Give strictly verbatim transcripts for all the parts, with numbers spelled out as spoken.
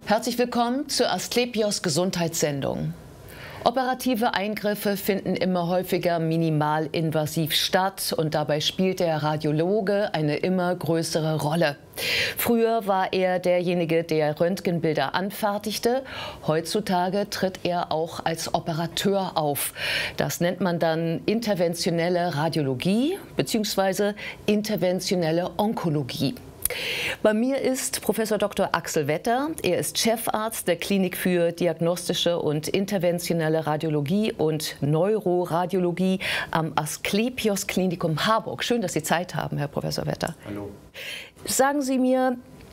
Herzlich willkommen zur Asklepios Gesundheitssendung. Operative Eingriffe finden immer häufiger minimalinvasiv statt und dabei spielt der Radiologe eine immer größere Rolle. Früher war er derjenige, der Röntgenbilder anfertigte. Heutzutage tritt er auch als Operateur auf. Das nennt man dann interventionelle Radiologie bzw. interventionelle Onkologie. Bei mir ist Professor Doktor Axel Wetter. Er ist Chefarzt der Klinik für diagnostische und interventionelle Radiologie und Neuroradiologie am Asklepios Klinikum Harburg. Schön, dass Sie Zeit haben, Herr Professor Wetter. Hallo. Sagen Sie mir,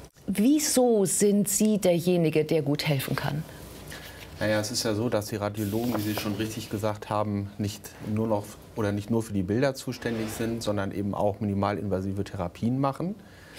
wieso sind Sie derjenige, der gut helfen kann? Naja, es ist ja so, dass die Radiologen, wie Sie schon richtig gesagt haben, nicht nur noch oder nicht nur für die Bilder zuständig sind, sondern eben auch minimalinvasive Therapien machen.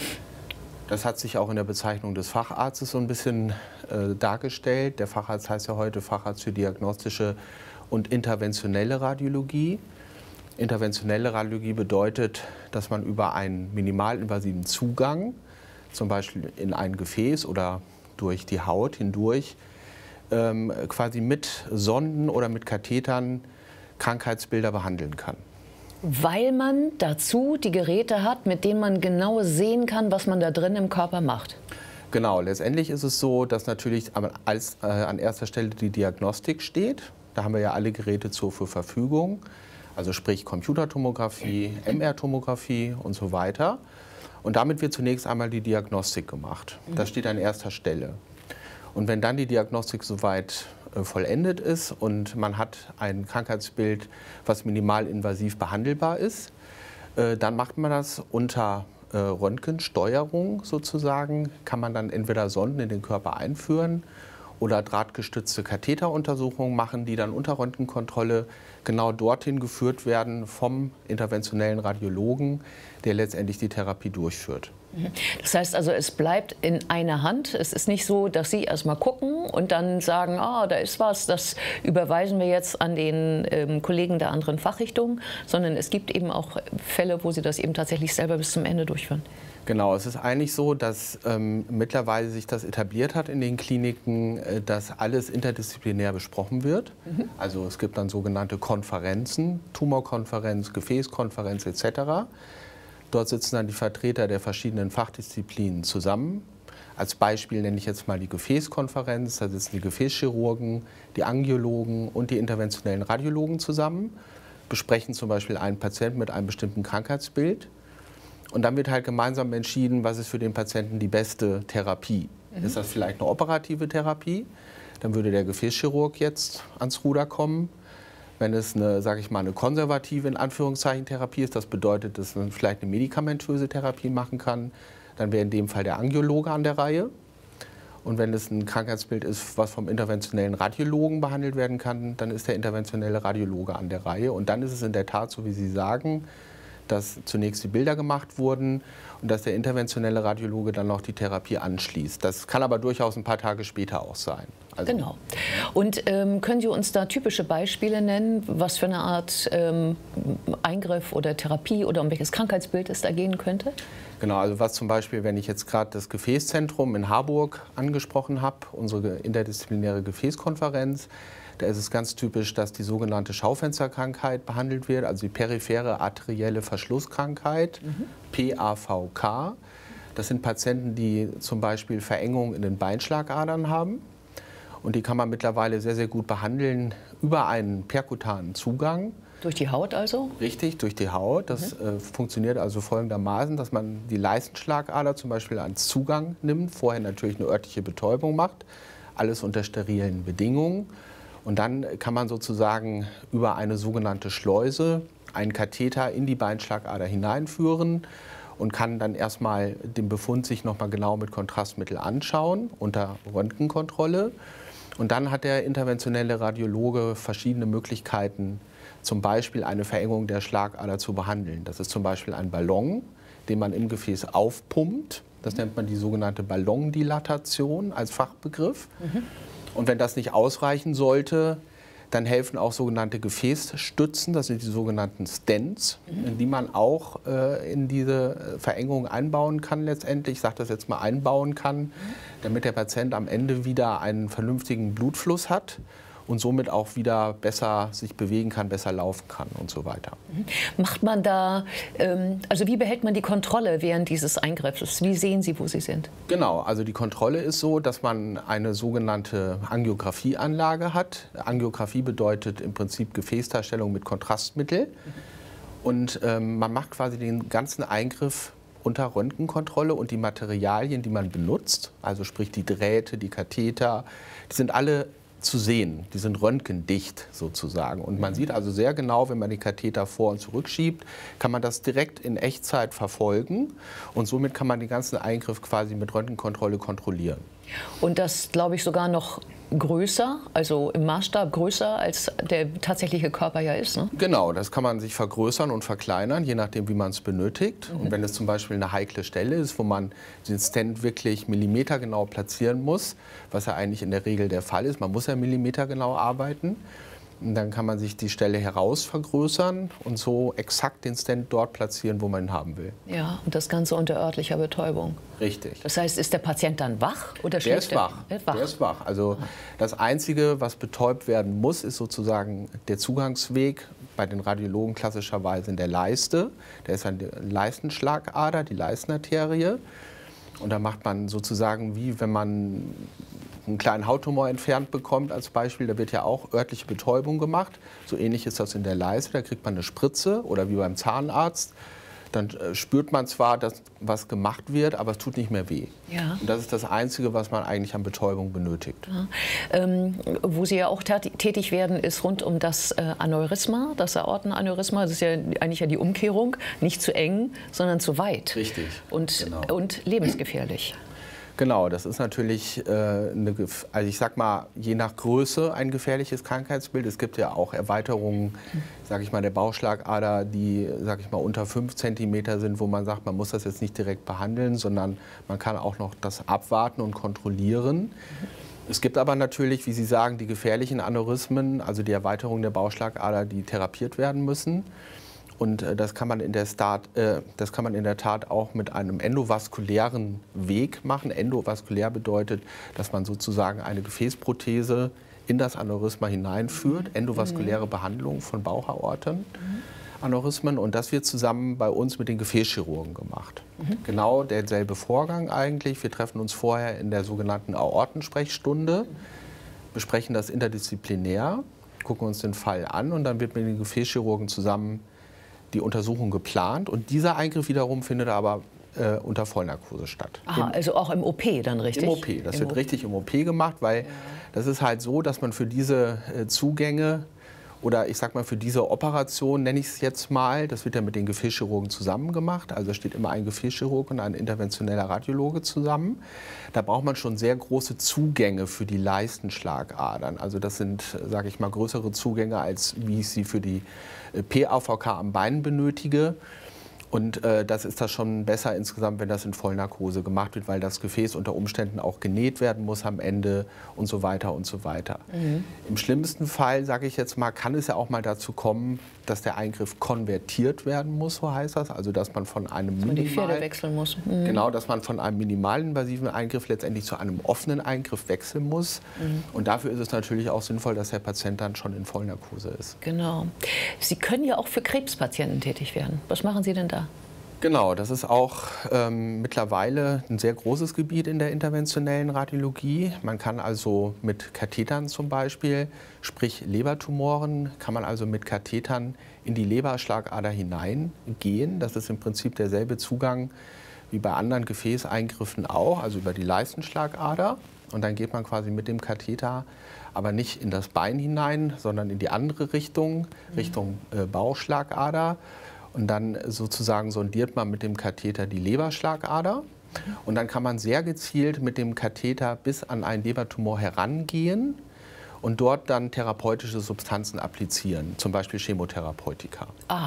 Das hat sich auch in der Bezeichnung des Facharztes so ein bisschen äh, dargestellt. Der Facharzt heißt ja heute Facharzt für diagnostische und interventionelle Radiologie. Interventionelle Radiologie bedeutet, dass man über einen minimalinvasiven Zugang, zum Beispiel in ein Gefäß oder durch die Haut hindurch, ähm, quasi mit Sonden oder mit Kathetern Krankheitsbilder behandeln kann. Weil man dazu die Geräte hat, mit denen man genau sehen kann, was man da drin im Körper macht. Genau, letztendlich ist es so, dass natürlich als, äh, an erster Stelle die Diagnostik steht. Da haben wir ja alle Geräte zur Verfügung, also sprich Computertomographie, M R-Tomographie und so weiter. Und damit wird zunächst einmal die Diagnostik gemacht. Das steht an erster Stelle. Und wenn dann die Diagnostik soweit äh, vollendet ist und man hat ein Krankheitsbild, was minimalinvasiv behandelbar ist, äh, dann macht man das unter äh, Röntgensteuerung sozusagen, kann man dann entweder Sonden in den Körper einführen oder drahtgestützte Katheteruntersuchungen machen, die dann unter Röntgenkontrolle genau dorthin geführt werden vom interventionellen Radiologen, der letztendlich die Therapie durchführt. Das heißt also, es bleibt in einer Hand. Es ist nicht so, dass Sie erst mal gucken und dann sagen, ah, da ist was, das überweisen wir jetzt an den ähm, Kollegen der anderen Fachrichtung, sondern es gibt eben auch Fälle, wo Sie das eben tatsächlich selber bis zum Ende durchführen. Genau, es ist eigentlich so, dass ähm, mittlerweile sich das etabliert hat in den Kliniken, äh, dass alles interdisziplinär besprochen wird. Mhm. Also es gibt dann sogenannte Konferenzen, Tumorkonferenz, Gefäßkonferenz et cetera. Dort sitzen dann die Vertreter der verschiedenen Fachdisziplinen zusammen. Als Beispiel nenne ich jetzt mal die Gefäßkonferenz. Da sitzen die Gefäßchirurgen, die Angiologen und die interventionellen Radiologen zusammen, besprechen zum Beispiel einen Patienten mit einem bestimmten Krankheitsbild. Und dann wird halt gemeinsam entschieden, was ist für den Patienten die beste Therapie. Mhm. Ist das vielleicht eine operative Therapie? Dann würde der Gefäßchirurg jetzt ans Ruder kommen. Wenn es eine, sage ich mal, eine konservative in Anführungszeichen Therapie ist, das bedeutet, dass man vielleicht eine medikamentöse Therapie machen kann, dann wäre in dem Fall der Angiologe an der Reihe. Und wenn es ein Krankheitsbild ist, was vom interventionellen Radiologen behandelt werden kann, dann ist der interventionelle Radiologe an der Reihe. Und dann ist es in der Tat, so wie Sie sagen, dass zunächst die Bilder gemacht wurden und dass der interventionelle Radiologe dann noch die Therapie anschließt. Das kann aber durchaus ein paar Tage später auch sein. Also genau. Und ähm, können Sie uns da typische Beispiele nennen, was für eine Art ähm, Eingriff oder Therapie oder um welches Krankheitsbild es da gehen könnte? Genau, also was zum Beispiel, wenn ich jetzt gerade das Gefäßzentrum in Harburg angesprochen habe, unsere interdisziplinäre Gefäßkonferenz, da ist es ganz typisch, dass die sogenannte Schaufensterkrankheit behandelt wird, also die periphere arterielle Verschlusskrankheit, mhm. P A V K. Das sind Patienten, die zum Beispiel Verengungen in den Beinschlagadern haben. Und die kann man mittlerweile sehr, sehr gut behandeln über einen perkutanen Zugang. Durch die Haut also? Richtig, durch die Haut. Das mhm. äh, funktioniert also folgendermaßen, dass man die Leistenschlagader zum Beispiel als Zugang nimmt, vorher natürlich eine örtliche Betäubung macht, alles unter sterilen Bedingungen. Und dann kann man sozusagen über eine sogenannte Schleuse einen Katheter in die Beinschlagader hineinführen und kann dann erstmal den Befund sich noch mal genau mit Kontrastmittel anschauen unter Röntgenkontrolle. Und dann hat der interventionelle Radiologe verschiedene Möglichkeiten, zum Beispiel eine Verengung der Schlagader zu behandeln. Das ist zum Beispiel ein Ballon, den man im Gefäß aufpumpt. Das nennt man die sogenannte Ballondilatation als Fachbegriff. Mhm. Und wenn das nicht ausreichen sollte, Dann helfen auch sogenannte Gefäßstützen, das sind die sogenannten Stents, mhm. die man auch äh, in diese Verengung einbauen kann letztendlich. Ich sage das jetzt mal einbauen kann, mhm. damit der Patient am Ende wieder einen vernünftigen Blutfluss hat und somit auch wieder besser sich bewegen kann, besser laufen kann und so weiter. Macht man da, ähm, also wie behält man die Kontrolle während dieses Eingriffs? Wie sehen Sie, wo Sie sind? Genau, also die Kontrolle ist so, dass man eine sogenannte Angiografieanlage hat. Angiografie bedeutet im Prinzip Gefäßdarstellung mit Kontrastmittel. Und ähm, man macht quasi den ganzen Eingriff unter Röntgenkontrolle und die Materialien, die man benutzt, also sprich die Drähte, die Katheter, die sind alle zu sehen. Die sind röntgendicht sozusagen. Und man sieht also sehr genau, wenn man die Katheter vor- und zurückschiebt, kann man das direkt in Echtzeit verfolgen. Und somit kann man den ganzen Eingriff quasi mit Röntgenkontrolle kontrollieren. Und das, glaube ich, sogar noch größer, also im Maßstab größer, als der tatsächliche Körper ja ist, ne? Genau, das kann man sich vergrößern und verkleinern, je nachdem, wie man es benötigt. Mhm. Und wenn es zum Beispiel eine heikle Stelle ist, wo man den Stent wirklich millimetergenau platzieren muss, was ja eigentlich in der Regel der Fall ist, man muss ja millimetergenau arbeiten, und dann kann man sich die Stelle heraus vergrößern und so exakt den Stent dort platzieren, wo man ihn haben will. Ja, und das Ganze unter örtlicher Betäubung. Richtig. Das heißt, ist der Patient dann wach oder der schläft ist wach. Der ist wach. Der ist wach. Also das Einzige, was betäubt werden muss, ist sozusagen der Zugangsweg bei den Radiologen klassischerweise in der Leiste. Der ist eine Leistenschlagader, die Leistenarterie. Und da macht man sozusagen, wie wenn man einen kleinen Hauttumor entfernt bekommt als Beispiel, da wird ja auch örtliche Betäubung gemacht. So ähnlich ist das in der Leiste, da kriegt man eine Spritze oder wie beim Zahnarzt. Dann äh, spürt man zwar, dass was gemacht wird, aber es tut nicht mehr weh. Ja. Und das ist das Einzige, was man eigentlich an Betäubung benötigt. Ja. Ähm, wo Sie ja auch tätig werden, ist rund um das äh, Aneurysma, das Aortenaneurysma. Das ist ja eigentlich ja die Umkehrung, nicht zu eng, sondern zu weit. Richtig. Und, genau. und lebensgefährlich. Genau, das ist natürlich, äh, eine, also ich sag mal, je nach Größe ein gefährliches Krankheitsbild. Es gibt ja auch Erweiterungen, sage ich mal, der Bauchschlagader, die, sage ich mal, unter fünf Zentimeter sind, wo man sagt, man muss das jetzt nicht direkt behandeln, sondern man kann auch noch das abwarten und kontrollieren. Es gibt aber natürlich, wie Sie sagen, die gefährlichen Aneurysmen, also die Erweiterung der Bauchschlagader, die therapiert werden müssen. Und äh, das, kann man in der Start, äh, das kann man in der Tat auch mit einem endovaskulären Weg machen. Endovaskulär bedeutet, dass man sozusagen eine Gefäßprothese in das Aneurysma hineinführt. Endovaskuläre mhm. Behandlung von Bauchaorten. Mhm. Aneurysmen. Und das wird zusammen bei uns mit den Gefäßchirurgen gemacht. Mhm. Genau derselbe Vorgang eigentlich. Wir treffen uns vorher in der sogenannten Aortensprechstunde, besprechen das interdisziplinär, gucken uns den Fall an und dann wird mit den Gefäßchirurgen zusammen die Untersuchung geplant. Und dieser Eingriff wiederum findet aber äh, unter Vollnarkose statt. Aha, also auch im O P dann richtig? Im O P. Das Im wird O P. richtig im O P gemacht, weil ja. das ist halt so, dass man für diese äh, Zugänge oder ich sag mal für diese Operation, nenne ich es jetzt mal, das wird ja mit den Gefäßchirurgen zusammen gemacht. Also steht immer ein Gefäßchirurg und ein interventioneller Radiologe zusammen. Da braucht man schon sehr große Zugänge für die Leistenschlagadern. Also das sind, sage ich mal, größere Zugänge, als wie ich sie für die P A V K am Bein benötige. Und äh, das ist das schon besser insgesamt, wenn das in Vollnarkose gemacht wird, weil das Gefäß unter Umständen auch genäht werden muss am Ende und so weiter und so weiter. Mhm. Im schlimmsten Fall, sage ich jetzt mal, kann es ja auch mal dazu kommen, dass der Eingriff konvertiert werden muss, so heißt das. Also dass man von einem dass man die Pferde wechseln muss. Mhm. Genau, dass man von einem minimalinvasiven Eingriff letztendlich zu einem offenen Eingriff wechseln muss. Mhm. Und dafür ist es natürlich auch sinnvoll, dass der Patient dann schon in Vollnarkose ist. Genau. Sie können ja auch für Krebspatienten tätig werden. Was machen Sie denn da? Genau, das ist auch ähm, mittlerweile ein sehr großes Gebiet in der interventionellen Radiologie. Man kann also mit Kathetern zum Beispiel, sprich Lebertumoren, kann man also mit Kathetern in die Leberschlagader hineingehen. Das ist im Prinzip derselbe Zugang wie bei anderen Gefäßeingriffen auch, also über die Leistenschlagader. Und dann geht man quasi mit dem Katheter aber nicht in das Bein hinein, sondern in die andere Richtung, mhm. Richtung äh, Bauchschlagader. Und dann sozusagen sondiert man mit dem Katheter die Leberschlagader. Und dann kann man sehr gezielt mit dem Katheter bis an einen Lebertumor herangehen und dort dann therapeutische Substanzen applizieren, zum Beispiel Chemotherapeutika. Aha.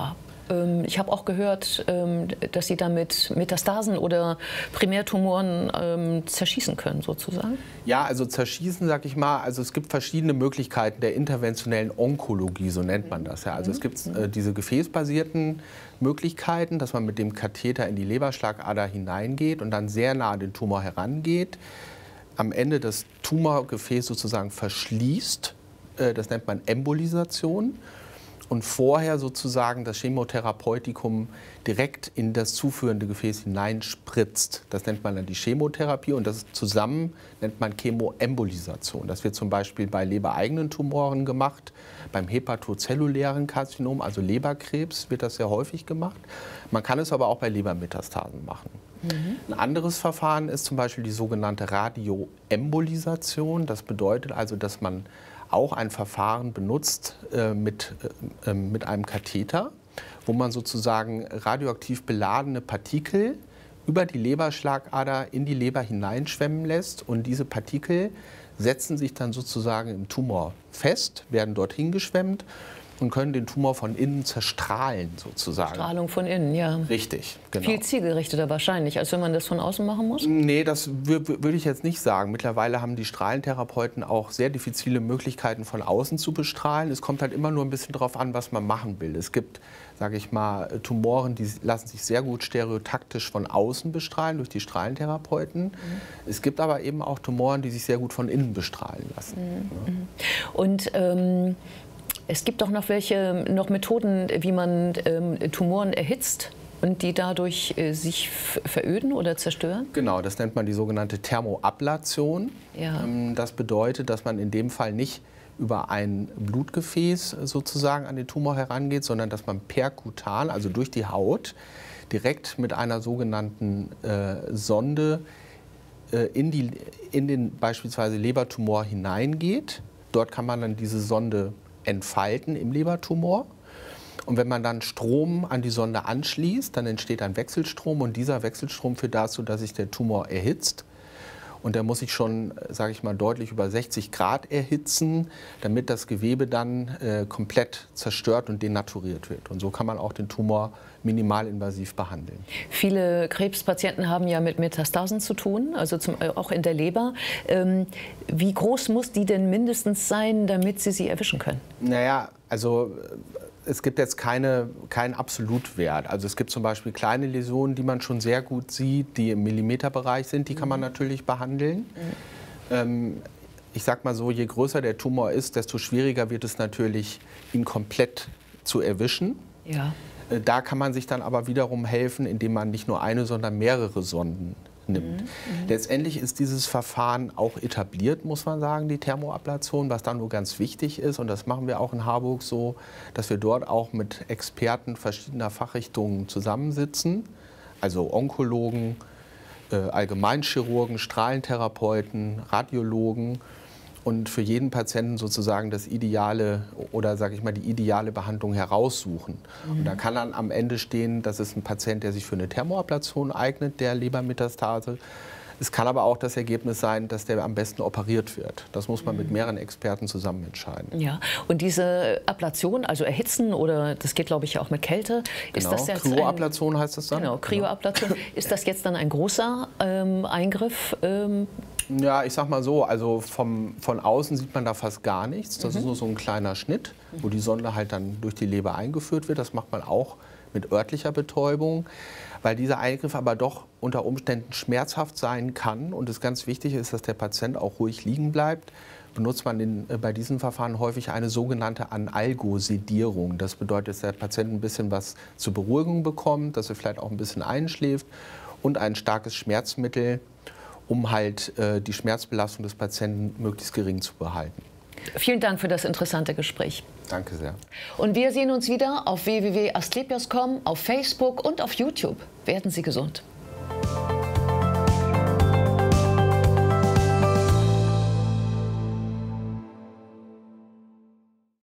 Ähm, ich habe auch gehört, ähm, dass Sie damit Metastasen oder Primärtumoren ähm, zerschießen können, sozusagen. Ja, also zerschießen, sag ich mal, also es gibt verschiedene Möglichkeiten der interventionellen Onkologie, so nennt man das ja. Also es gibt äh, diese gefäßbasierten Möglichkeiten, dass man mit dem Katheter in die Leberschlagader hineingeht und dann sehr nah an den Tumor herangeht, am Ende das Tumorgefäß sozusagen verschließt, äh, das nennt man Embolisation, und vorher sozusagen das Chemotherapeutikum direkt in das zuführende Gefäß hineinspritzt. Das nennt man dann die Chemotherapie und das zusammen nennt man Chemoembolisation. Das wird zum Beispiel bei lebereigenen Tumoren gemacht, beim hepatozellulären Karzinom, also Leberkrebs, wird das sehr häufig gemacht. Man kann es aber auch bei Lebermetastasen machen. Mhm. Ein anderes Verfahren ist zum Beispiel die sogenannte Radioembolisation. Das bedeutet also, dass man auch ein Verfahren benutzt äh, mit, äh, mit einem Katheter, wo man sozusagen radioaktiv beladene Partikel über die Leberschlagader in die Leber hineinschwemmen lässt. Und diese Partikel setzen sich dann sozusagen im Tumor fest, werden dorthin geschwemmt und können den Tumor von innen zerstrahlen sozusagen. Strahlung von innen, ja. Richtig, genau. Viel zielgerichteter wahrscheinlich, als wenn man das von außen machen muss? Nee, das würde ich jetzt nicht sagen. Mittlerweile haben die Strahlentherapeuten auch sehr diffizile Möglichkeiten, von außen zu bestrahlen. Es kommt halt immer nur ein bisschen darauf an, was man machen will. Es gibt, sage ich mal, Tumoren, die lassen sich sehr gut stereotaktisch von außen bestrahlen durch die Strahlentherapeuten. Mhm. Es gibt aber eben auch Tumoren, die sich sehr gut von innen bestrahlen lassen. Mhm. Ja. Und ähm es gibt doch noch welche noch Methoden, wie man ähm, Tumoren erhitzt und die dadurch äh, sich veröden oder zerstören? Genau, das nennt man die sogenannte Thermoablation. Ja. Ähm, das bedeutet, dass man in dem Fall nicht über ein Blutgefäß sozusagen an den Tumor herangeht, sondern dass man perkutan, also durch die Haut, direkt mit einer sogenannten äh, Sonde äh, in, die, in den beispielsweise Lebertumor hineingeht. Dort kann man dann diese Sonde entfalten im Lebertumor. Und wenn man dann Strom an die Sonde anschließt, dann entsteht ein Wechselstrom und dieser Wechselstrom führt dazu, dass sich der Tumor erhitzt. Und der muss sich schon, sage ich mal, deutlich über sechzig Grad erhitzen, damit das Gewebe dann äh, komplett zerstört und denaturiert wird. Und so kann man auch den Tumor minimalinvasiv behandeln. Viele Krebspatienten haben ja mit Metastasen zu tun, also zum, äh, auch in der Leber. Ähm, wie groß muss die denn mindestens sein, damit Sie sie erwischen können? Naja, also es gibt jetzt keine, keinen Absolutwert. Also es gibt zum Beispiel kleine Läsionen, die man schon sehr gut sieht, die im Millimeterbereich sind, die kann man natürlich behandeln. Mhm. Ähm, ich sag mal so, je größer der Tumor ist, desto schwieriger wird es natürlich, ihn komplett zu erwischen. Ja. Äh, da kann man sich dann aber wiederum helfen, indem man nicht nur eine, sondern mehrere Sonden nimmt. Mhm. Letztendlich ist dieses Verfahren auch etabliert, muss man sagen, die Thermoablation, was dann nur ganz wichtig ist. Und das machen wir auch in Harburg so, dass wir dort auch mit Experten verschiedener Fachrichtungen zusammensitzen, also Onkologen, äh, Allgemeinchirurgen, Strahlentherapeuten, Radiologen und für jeden Patienten sozusagen das ideale oder sage ich mal die ideale Behandlung heraussuchen. Mhm. Und da kann dann am Ende stehen, das ist ein Patient, der sich für eine Thermoablation eignet, der Lebermetastase. Es kann aber auch das Ergebnis sein, dass der am besten operiert wird. Das muss man mit mehreren Experten zusammen entscheiden. Ja, und diese Ablation, also erhitzen oder das geht, glaube ich, auch mit Kälte. Ist genau. das jetzt Kryoablation ein, heißt das dann. Genau, Kryoablation. Ist das jetzt dann ein großer ähm, Eingriff? Ähm, Ja, ich sag mal so, also vom, von außen sieht man da fast gar nichts. Das mhm. ist nur so ein kleiner Schnitt, wo die Sonde halt dann durch die Leber eingeführt wird. Das macht man auch mit örtlicher Betäubung, weil dieser Eingriff aber doch unter Umständen schmerzhaft sein kann. Und es ganz wichtig ist, dass der Patient auch ruhig liegen bleibt. Benutzt man in, äh, bei diesen Verfahren häufig eine sogenannte Analgosedierung. Das bedeutet, dass der Patient ein bisschen was zur Beruhigung bekommt, dass er vielleicht auch ein bisschen einschläft und ein starkes Schmerzmittel, um halt äh, die Schmerzbelastung des Patienten möglichst gering zu behalten. Vielen Dank für das interessante Gespräch. Danke sehr. Und wir sehen uns wieder auf w w w punkt asklepios punkt com, auf Facebook und auf YouTube. Werden Sie gesund.